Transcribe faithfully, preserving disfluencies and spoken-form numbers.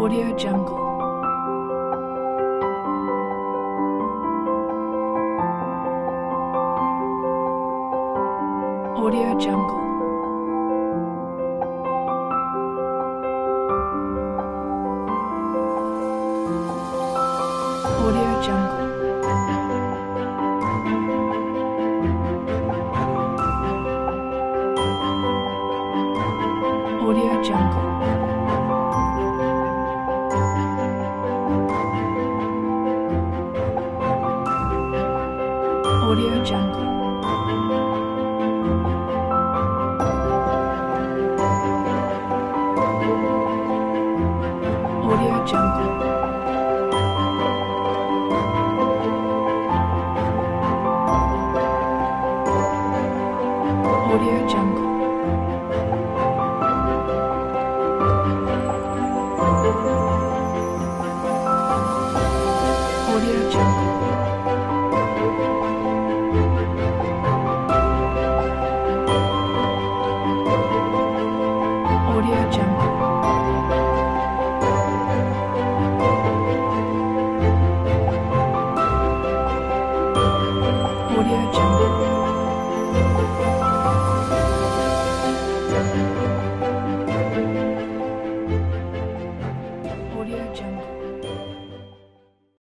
Audio Jungle. Audio Jungle. Audio Jungle. Audio Jungle. Audio Jungle. Audio Jungle. Audio Jungle. Audio Jungle. Audio Jungle. Audio Jungle.